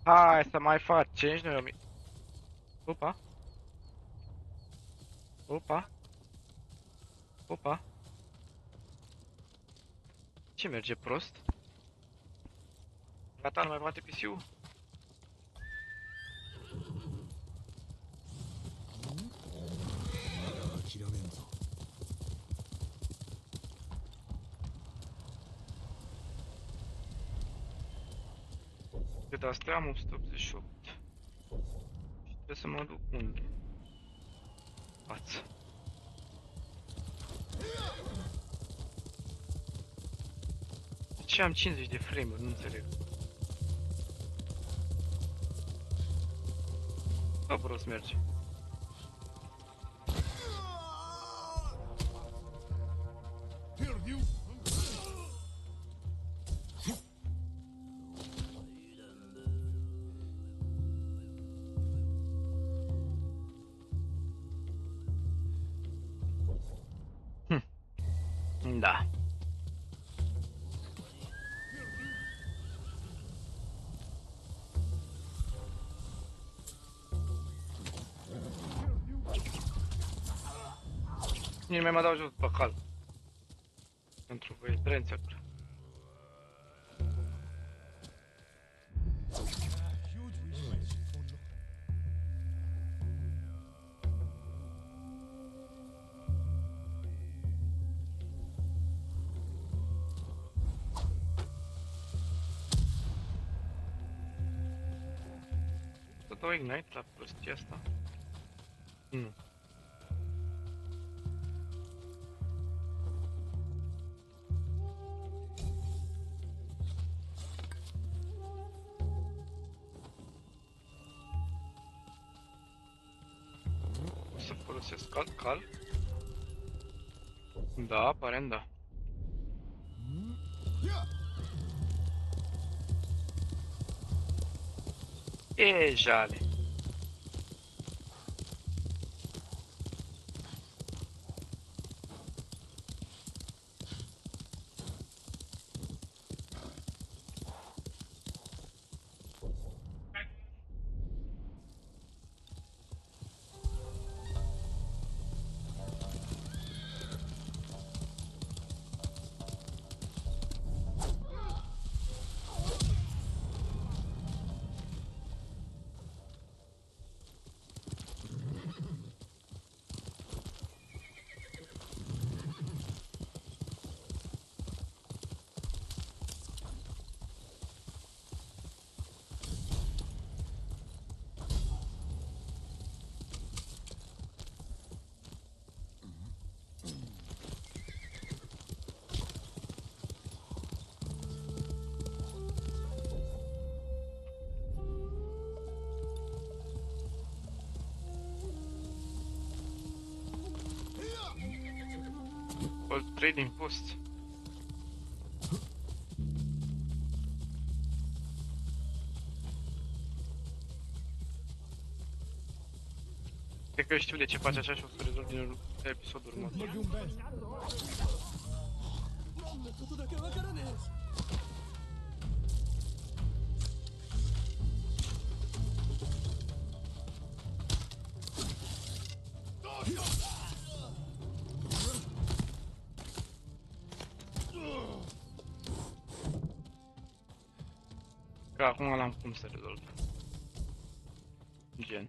Hai să mai facem noi o Opa, opa, opa. Ce merge prost? Gata, nu mai bate PC-ul? Cât astea am 188. Și trebuie să mă duc unde? Față. De ce am 50 de frame-uri? Nu înțeleg. Bă, prost merge. Da. Nici nu mai mă dau jos pe cal. Pentru că e trențe acolo. Să dau ignite la prostia asta? Nu. O să folosesc alt cal? Da, aparent da. E jale. Old trading post. Cred că știu de ce faci așa și o să rezolv din episodul următor. Că acum l-am cum să rezolv. Gen.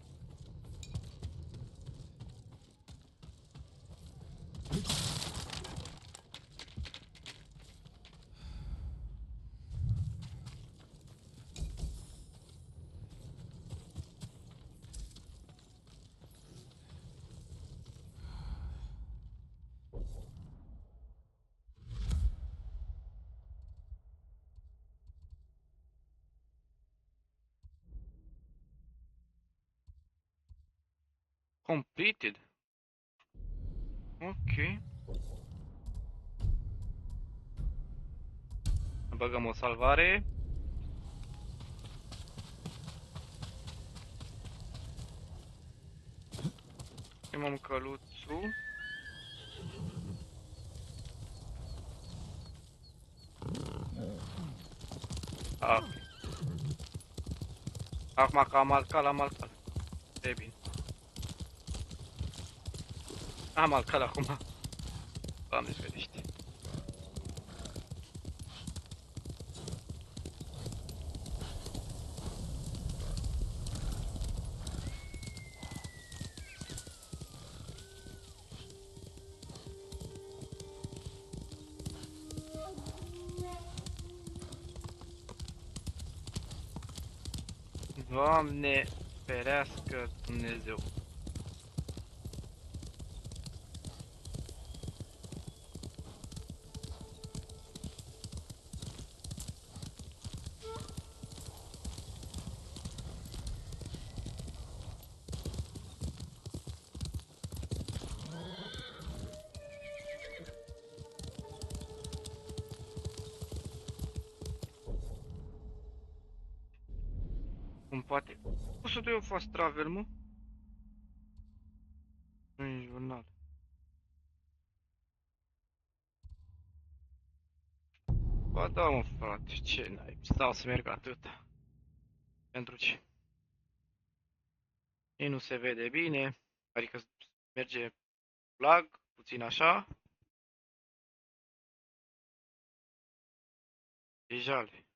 Completed? Ok. Băgăm o salvare. Chemăm căluțul. Ah. Acum că am alcal, am alcal. E bine. Am alcal acum. Doamne ferește. Doamne ferească Dumnezeu. Cum poate? O să eu fast travel, mă? În jurnal. Ba da, mă, frate, ce n-ai? Stau să merg atâta. Pentru ce? Ei nu se vede bine, adică merge lag, puțin așa. E jale.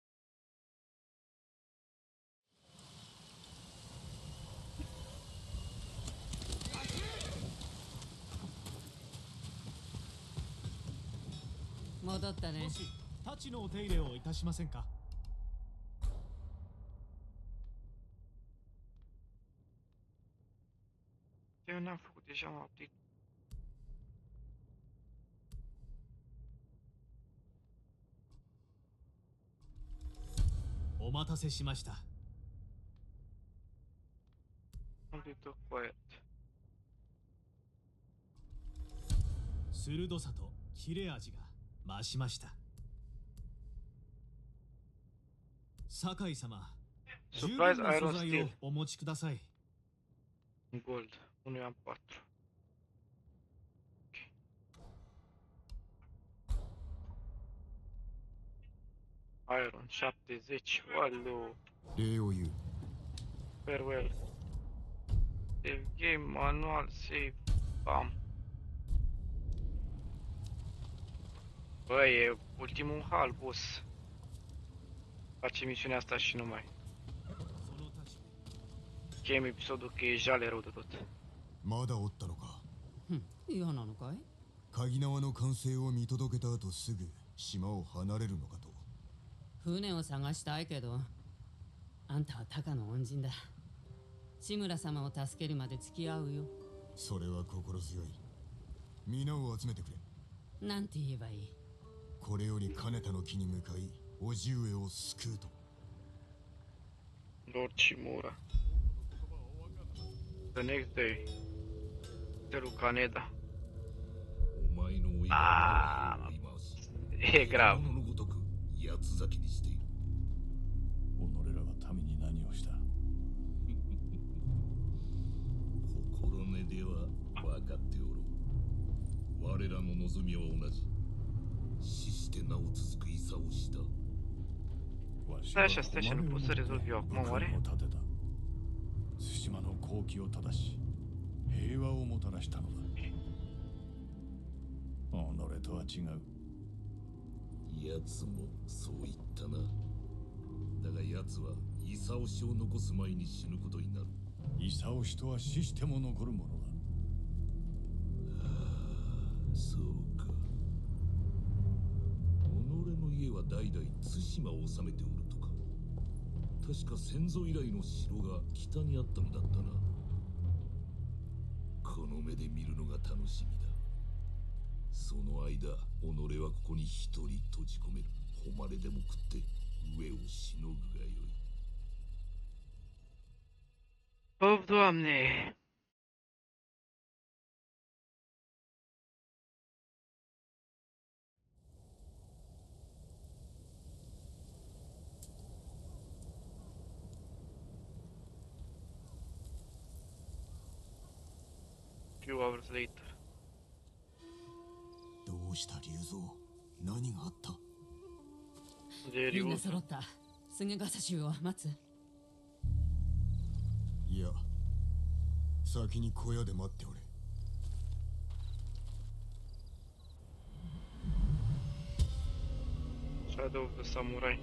Eu n-am făcut deja un update. Update quiet. 鋭さと切れ味が増しました。酒井様、十 Surprise 分な素 Iron 材を Steel. お持ちください。 Gold. Unul am 4. Iron 70. Wallu. 礼を言う。 Farewell. Save game, manual, save. Bam. Bă, e ultimul hal, boss. Face misiunea asta și numai. Chem episodul că e jale rău de tot. まだおったのか。 嫌なのかい？ 鍵縄の完成を見届けた後すぐ島を離れるのかと。 船を探したいけど、あんたはタカの恩人だ。志村様を助けるまで付き合うよ。 それは心強い。皆を集めてくれ。 なんて言えばいい？ これより金田の木に向かい、叔父上を救うと。 Lord Shimura. The next day. Hotelul Caneda. お前の親あが言い回し、 E grav. 獣のごとく八つ咲きにしている。 己らが民に何をした？ 心根では分かっておろう。我らの望みは同じ。死して名を続く戦をした。 わし Stai așa, stai așa, nu pot să rezolv eu acum, oare? を立てた。対馬の好機を正し、平和をもたらしたのだ。己とは違う。 奴もそう言ったな。だが奴は功氏を残す前に死ぬことになる。 功氏とは死しても残るものだ。 そうか。己の家は代々対馬を治めておるとか。確か先祖以来の城が北にあったのだったな。この目で見るのが楽しみだ。その間、己はここに一人閉じ込める。誉れでも食って上をしのぐがよい。 Of, Doamne! Few hours later. どうした龍蔵、何があった？ みんな Serios. 揃った。菅笠衆を待つ。 先に小屋で待っておれ。 Shadow of the Samurai.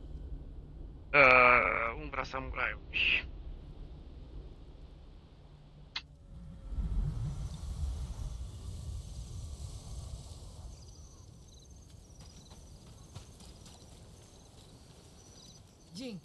Umbra Samuraiului. Jin,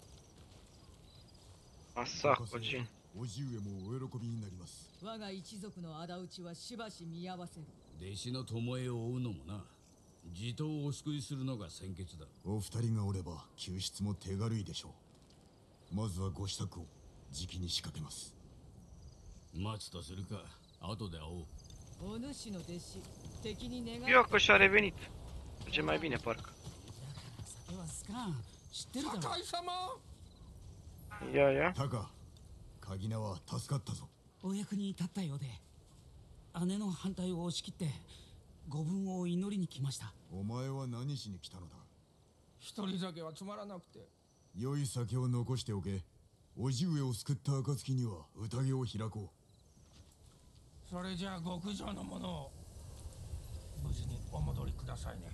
Masako Jin. 叔父上もお喜びになります。 我が一族の仇討ちはしばし見合わせる。 弟子の巴を追うのもな。地頭をお救いするのが先決だ。 お二人がおれば救出も手軽いでしょう。まずはご支度をじきに仕掛けます。 待つとするか。後で会おう。 お主の弟子、敵に願い。 Eu că și-a revenit. Ce mai bine, parcă. 酒は好かん。知ってるだろ。 高井様 Ia, ia. タカ、鍵名は助かったぞ。 お役に立ったようで、姉の反対を押し切ってご分を祈りに来ました。 お前は何しに来たのだ。 一人酒はつまらなくて。 良い酒を残しておけ。叔父上を救った暁には宴を開こそれじゃあ極上のものを無事にお戻りくださいね。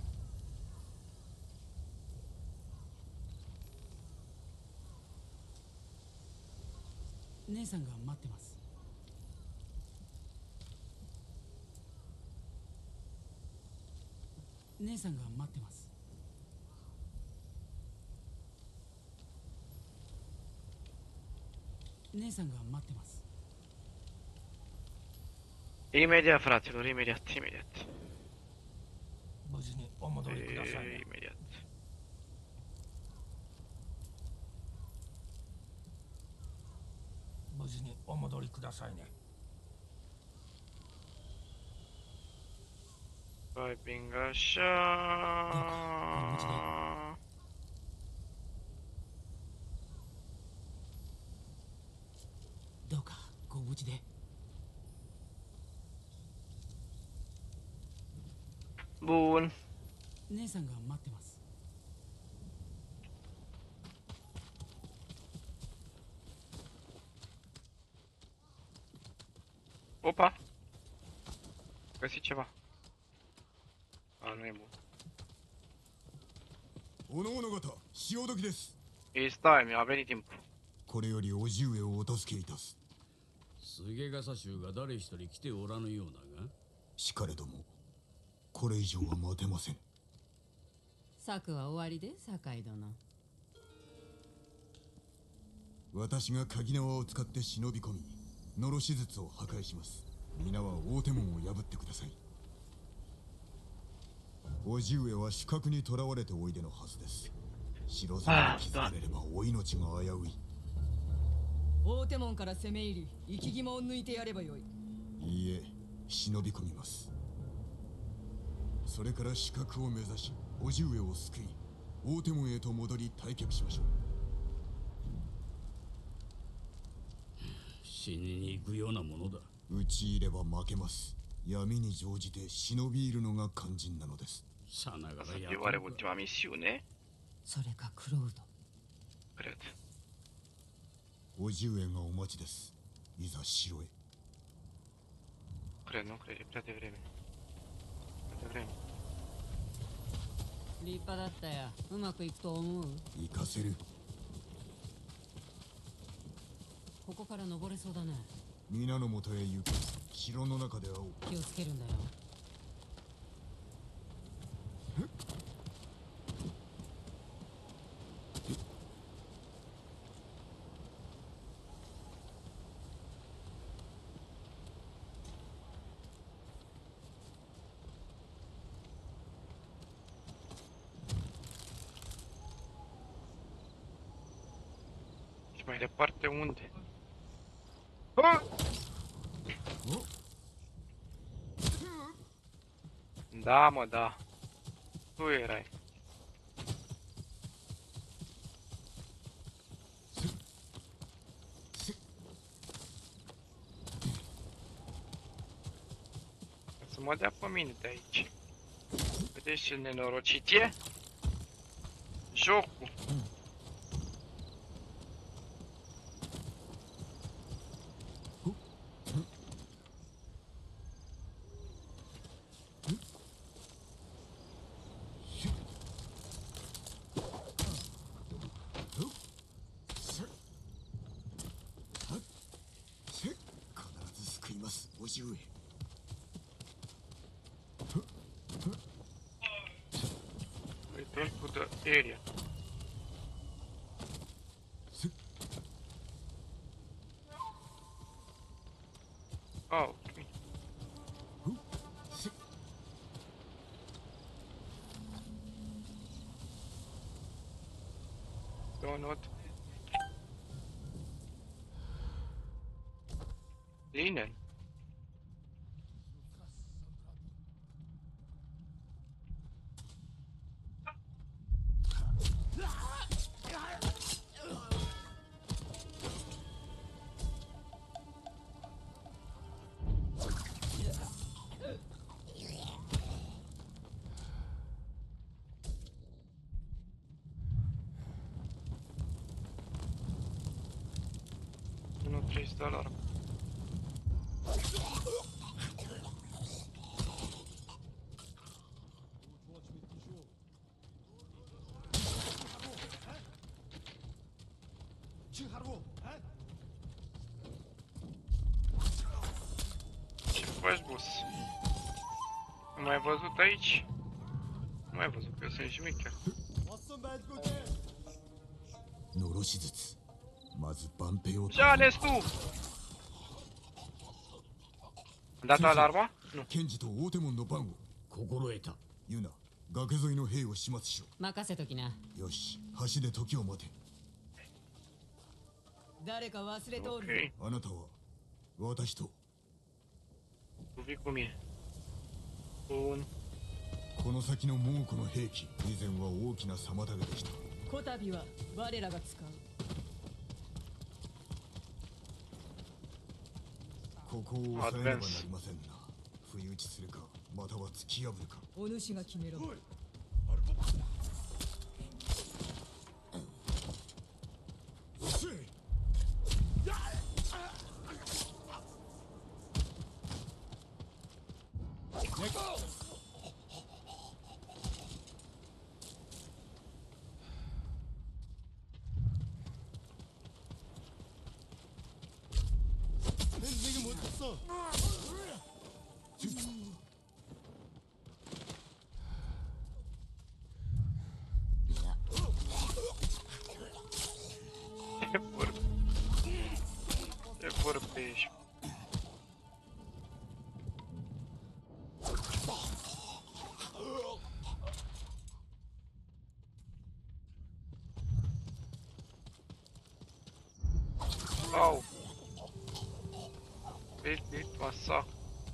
姉さんが待ってます。姉さんが待ってます。姉さんが待ってます。 Imediat, fraților, imediat, imediat. 無事にお戻りくださいね。 Imediat. Muzi ni o modoli kudasai ne. Piping așa. どうかご無事で。 Bun. 姉さんが待ってます。 Opa! Găsit ceva. A, nu e bun. おのおの方、潮時です。 E stai, a venit timp. これより叔父上をお助けいたす。 菅笠衆が誰一人来ておらぬようだが。 しかれども、これ以上は待てません。 策は終わりで、酒井殿。 私が鍵縄を使って忍び込み、のろし術を破壊します。皆は大手門を破ってください。叔父上は死角に囚われておいでのはずです。城沢に気づかれればお命が危うい。 大手門から攻め入り、生き肝を抜いてやればよい。 いいえ、忍び込みます。それから死角を目指し、叔父上を救い、大手門へと戻り退却しましょう。 死にに行くようなものだ。 討ち入れば負けます。闇に乗じて忍び入るのが肝心なのです。 さながら E oare ultima misiune? それかクロウド。 Cred. 叔父上がお待ちです。いざ城へ。 Cred, nu cred, e prea devreme. Prea devreme. 立派だったや。うまくいくと思う。 行かせる。 ここから登れそうだね。 皆のもとへ行く。城の中で会おう。 気をつけるんだよ。 Și mai departe unde? Ah! Da, mă, da. Tu erai. Să mă dea pe mine de aici. Vedeți ce nenorocit e? Jocul. 叔父上。 Return to the area. Oh, okay. Donut. Linen. Uno $3. Ce faci, boss? Am mai văzut aici? Nu mai văzut că eu sunt șmecher. のろし術。まず万平を。 Ce ales tu? Am dat alarma? Nu. 検事と大手門の番を。 心得た。 ユナ、崖沿いの兵を始末しろ。 任せときな。 よし、橋で時を待て。 誰か忘れておる。 Ok. あなたは私と Tu vii cu mine. Bun. この先の猛虎の兵器、以前は大きな妨げでした。 こたびは我らが使う。 ここを抑えねばなりませんな。不意打ちするか、または突き破るか。 お主が決めろ。 Ce vorbești? Au! Vezi, masa.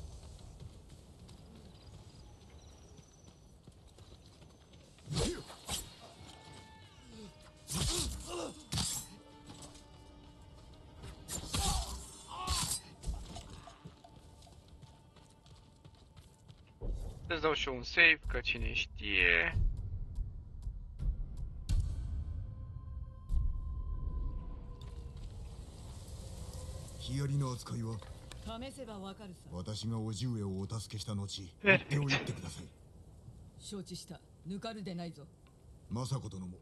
Îți dau și eu un save, că cine știe. ヒアリの扱いは試せばわかるさ。 私が叔父上をお助けした後、追ってを言ってください。 承知した。抜かるでないぞ。 政子殿も。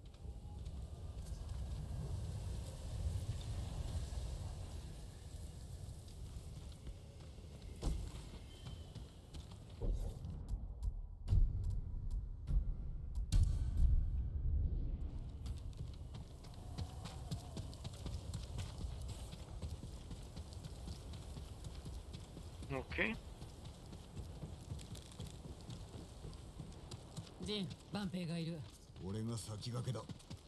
Ok. ジン、万平がいる。 俺が先駆けだ。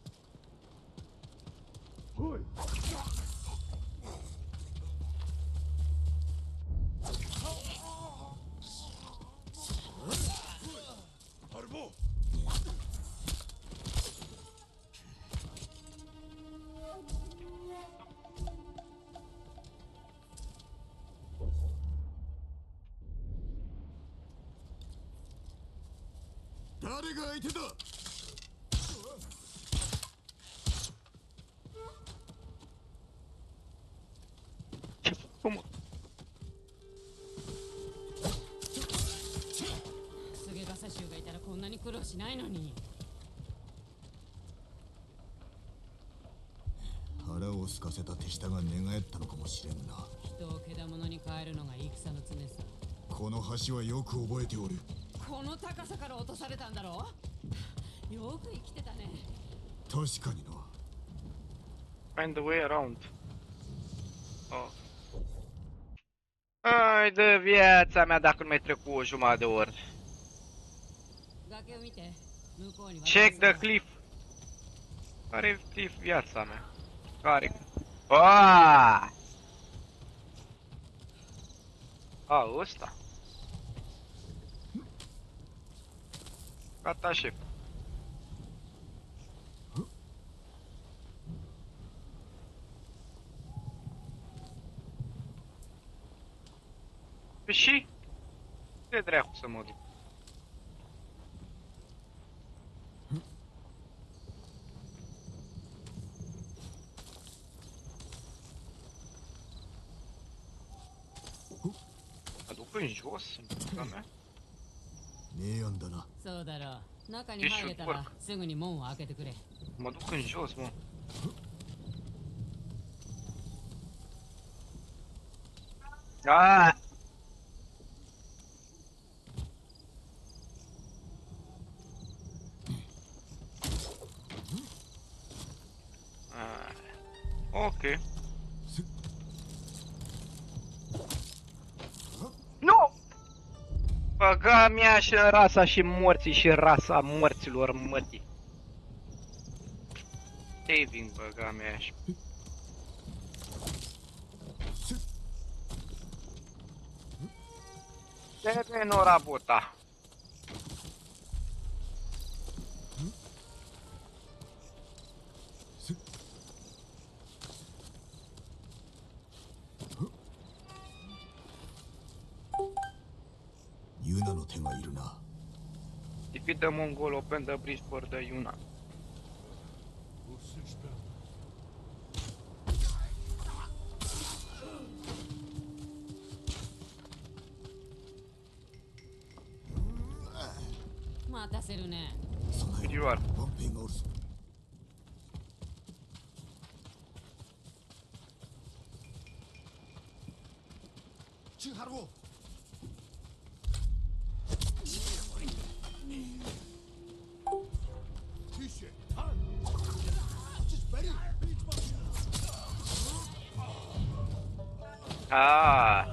誰が相手だ。 Cum? 菅笠衆がいたらこんなに苦労しないのに。 腹をを空かせた手下が寝返ったのかもしれんな。 人をけだものに変えるのが戦の常さ。 この橋はよく覚えておる。 この高さから落とされたんだろう。よく生きてたね。 確かにな。 Find the way around. Oh. Ai de viața mea dacă nu mai trec cu o jumătate de oră. Check the cliff. Care cliff viața mea? Care? Aaaa! A, ăsta. Gata, șef. Păi și? De dracu să mă duc. Mă duc în jos, în buca mea? 姉やんだな。 そうだろう。中に入れたらすぐに門を開けてくれ。 Mă duc în jos, mă. Ah! Ok. Nu! Băga mea și în rasa și morții și rasa morților mătii. Saving băga mea și... De nu работа. Yuna の手がいるな。 Defeat the Mongol, open the bridge for the Yuna. Superior. Ah.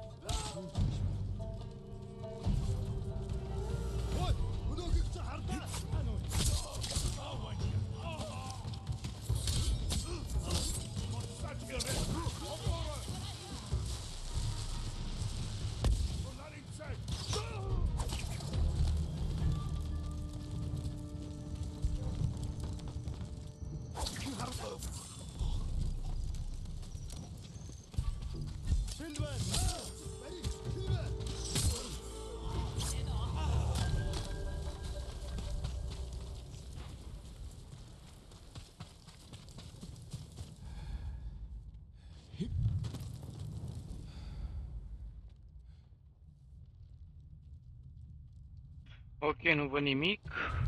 Ok, nu văd nimic.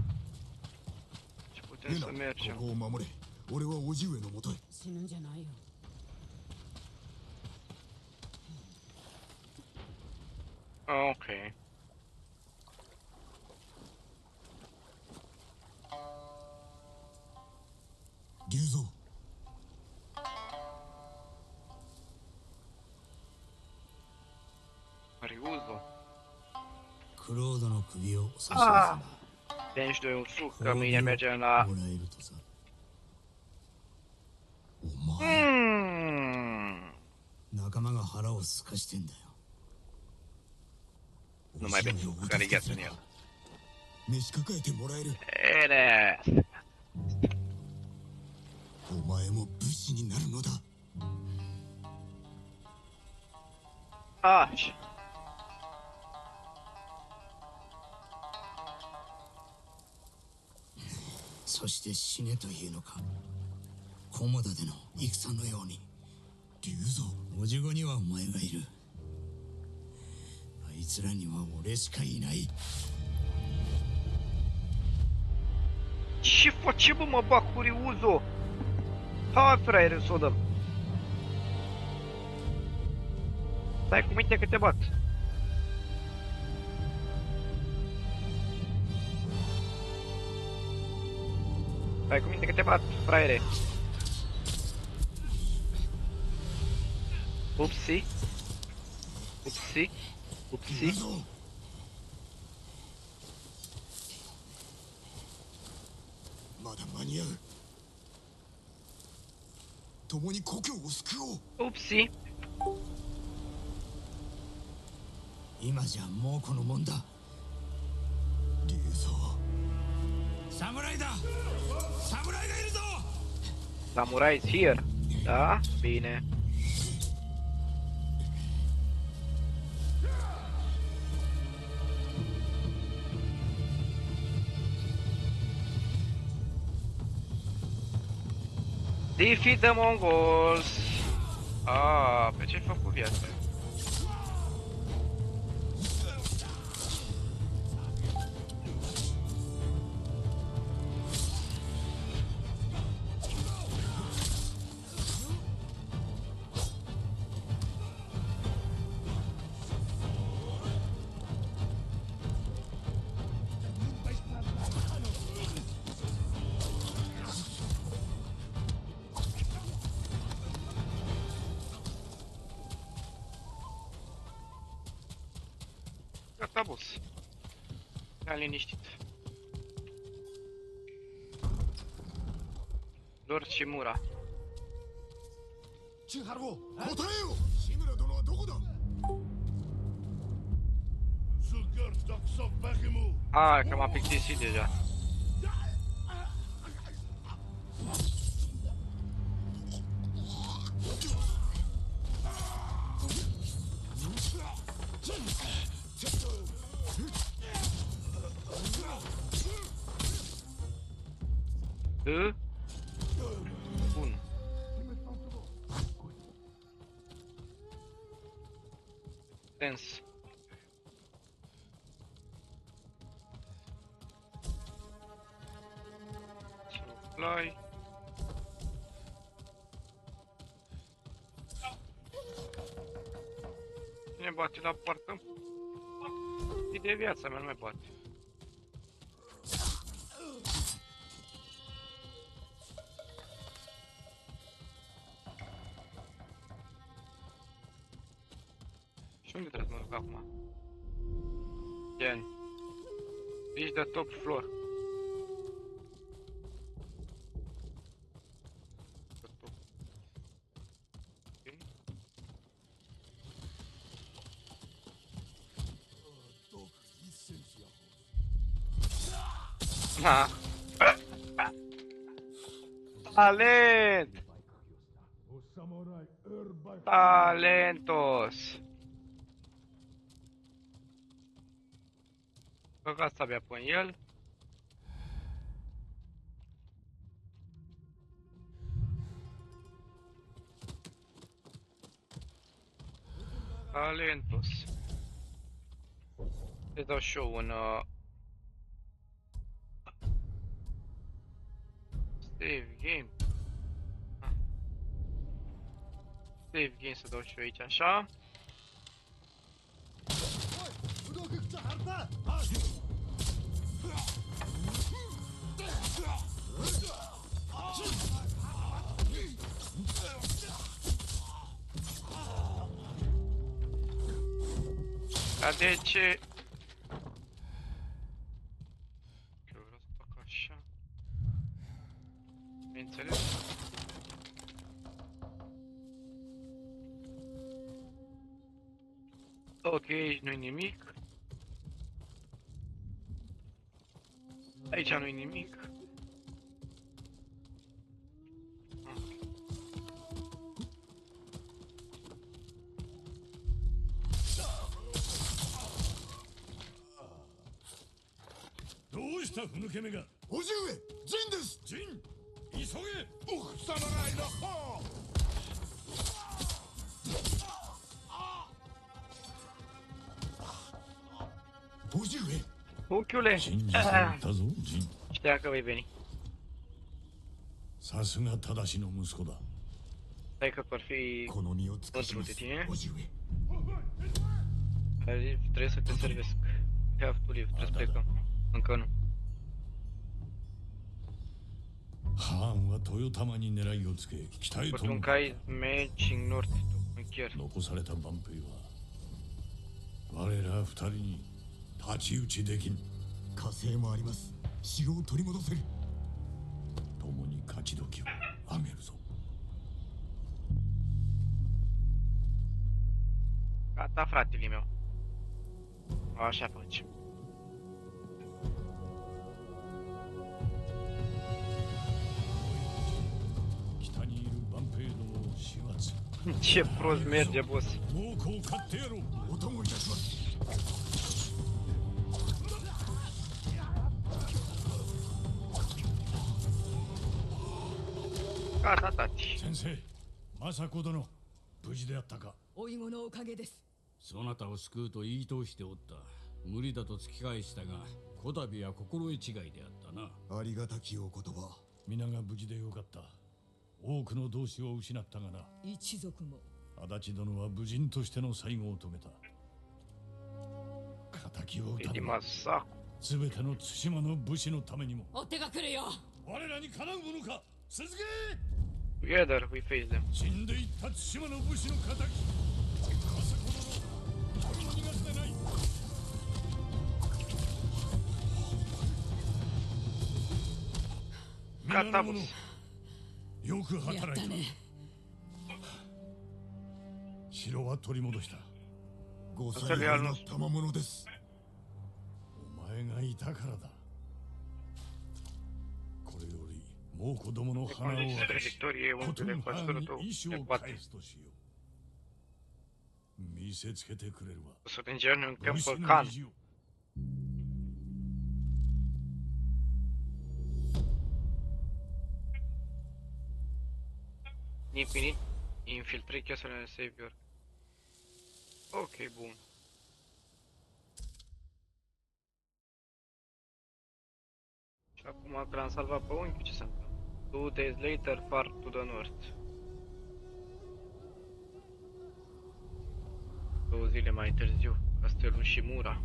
Și putem să mergem. ここを守れ。俺は叔父上のもとへ。 死ぬんじゃないよ。 Ok. Ryuzo. Ryuzo. クロードの首を差し出すな。 Deci doi un suc, că mâine mergem la... もらえるとさ。 お前。 仲間が腹をすかしてんだよ。 Numai pentru care gheață în el. 召し抱えてもらえる。 Ele! お前も武士になるのだ。 Așa. そして死ねというのか。コモダでの戦のように。 龍蔵。 おじごにはお前がいる。あいつらには俺しかいない。 Ce face, bă, mă bag cu Ryuzo? Hai, fraiere, să o dăm. Stai cu minte că te bat. Stai cu minte că te bat, fraiere. Upsi. Upsi. Upsi. まだ間に合う。共に故郷を救おう。 Upsi. 今じゃもうこのもんだ。 竜蔵。 侍だ。侍がいるぞ。 Samurai is here. Da? Bine. Defeat the Mongols. Ah, pe ce-ai făcut viața? Gata, boss. Stai liniștit. Lord Shimura. 千春を答えよ。志村殿はどこだ。 Ah, că m-a plictisit deja. Bun. Tens. Supply. Cine bate la poartă? E de viața mea, nu mai bate. Și unde trebuie să mă duc acum? Gen. Reach the top floor. Ha. Talent! Talentos! Căcat sabia pe el. Talentos. Îți dau și eu un save game. Save game să dau și eu aici așa. Dar de ce? Eu vreau să fac așa. Bineînțeles. Ok, aici nu-i nimic. Aici nu-i nimic. おじ上、ジンです。ジン、急げ。おくさまがいる。おじ上。 Ochiule! Știa că vei veni. さすが正しの息子だ。 Stai că ar fi この身を尽くし mândru ま de す tine. 叔父上 Trebuie să te servesc. We have to leave. Trebuie să plecăm. Încă nu. ハーンは豊玉に狙いをつけ北へと向かう。 Potuncai mergi în nord. Chiar. 残された万兵は我ら二人に太刀打ちできん。 火星もあります。城を取り戻せる。 共に勝ち時をあげるぞ。 Gata, fratele meu. Așa facem. 北にいる万兵どもを始末。 Ce prost merge, boss. 猛虎を買ってやろう。 お供いたします。 Gata, tati. 先生、政子殿、無事であったか。 おいごのおかげです。 そなたを救うと言い通しておった。無理だと突き返したが、こたびは心得違いであったな。 ありがたきお言葉。 皆が無事でよかった。多くの同志を失ったがな。 一族も。 足立殿は武人としての最後を遂げた。敵を討たねば。すべての対馬の武士のためにも。 追っ手が来るよ。 我らにかなうものか。続け。 Together we face them. 死んでいった対馬の武士の敵。政子殿、一人も逃がしてない。 Gata, boss. よく働いた。 やったね。 城は取り戻した。 ご采配の賜物です。 お前がいたからだ。これより猛虎どもの花を渡し、コトンハーンに意志を返すとしよう。見せつけてくれるわ。 Să încercăm în câmpul Khan. Infinit, infiltrări casele Savior. Ok, bun. Și acum că l-am salvat pe unchiul, ce se întâmplă? 2 days later, far to the north. 2 zile mai târziu, castelul Shimura.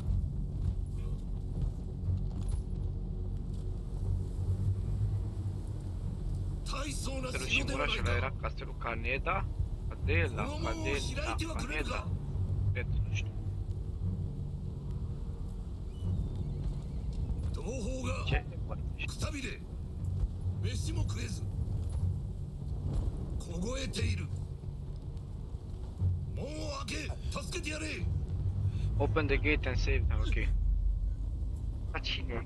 Castelul Shimura și ăla era castelul Kaneda? Cadela, Kaneda. Cred, nu știu. Ce? くたびれ飯も食えず凍えている。門を開け助けてやれ。 Open the gate and save them, ok. Dar cine?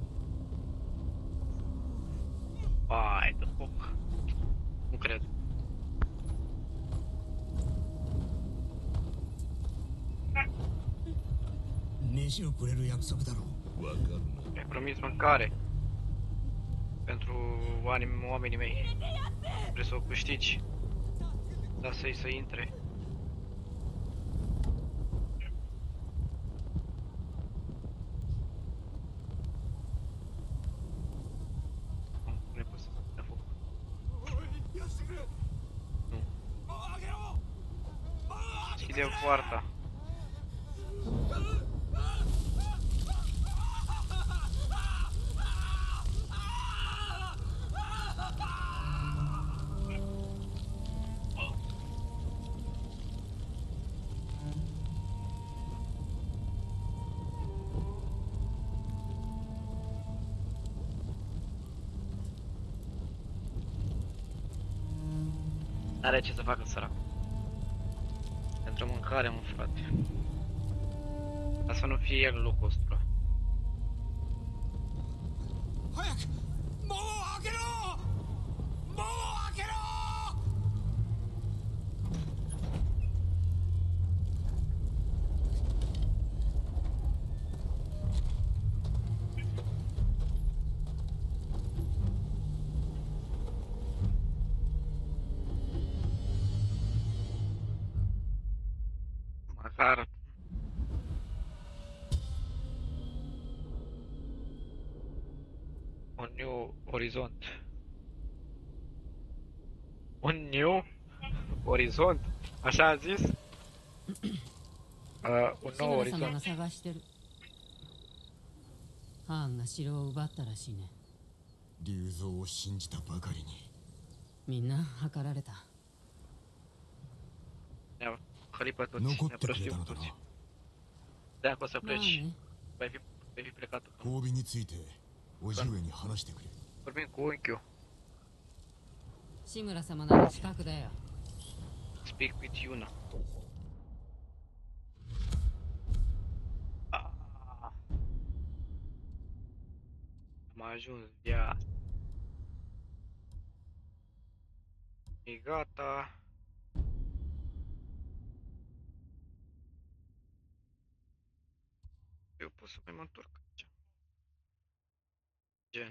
Vai de foc. Nu cred. 飯をくれる約束だろう。 Mi-ai promis mâncare. Pentru oamenii mei. Trebuie să o câștigi. Lasă-i să intre. Nu ne pot să dea foc. Nu. Deschidem poarta. N-are ce să facă sărac. Pentru mâncare, mă, frate. Ca să nu fie el locul ăsta. 早く門を開けろ。門を開けろ。 Măcar un nou orizont. Un new orizont? Așa a zis? Un 志 nou 村様が orizont. 探してる。ハーンが城を奪ったらしいね。 竜蔵を信じたばかりに。 みんな計られた。 Ne-au hălit pe toți, 残っ ne-a てくれ prostit た pe のだ toți. な。 De acolo să まあ pleci. ね。 Vei fi plecat. 交尾について叔父上に話してくれ。 Vorbim cu unchiul. 志村様なら近くだよ。 Speak with Yuna. Am ajuns, ia. E gata. Eu pot să mai mă întorc aici. Gen.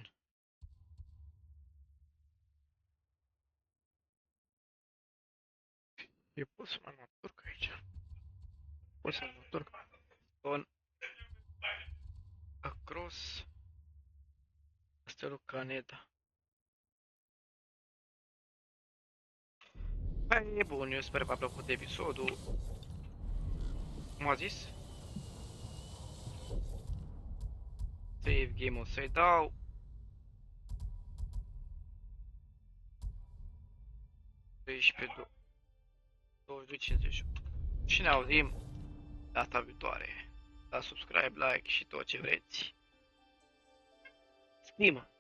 Eu pot să mai mă întorc aici. Pot să mă întorc. On. Across. Castelul Caneda. Hai, e bun, eu sper că v-a plăcut episodul. Cum a zis? Save game o să-i dau. Pe 22.58. Și ne auzim data viitoare. Da subscribe, like și tot ce vreți. Stimă!